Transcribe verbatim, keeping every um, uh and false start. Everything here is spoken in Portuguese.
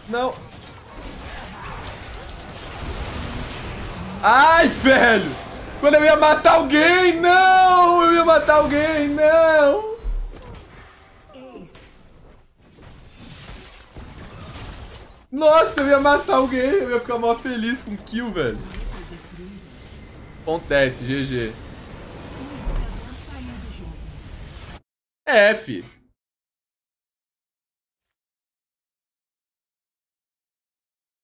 Não. Ai, velho. Quando eu ia matar alguém, não. Eu ia matar alguém, não. Nossa, eu ia matar alguém. Eu ia ficar mó feliz com kill, velho. Acontece, G G. É, fi.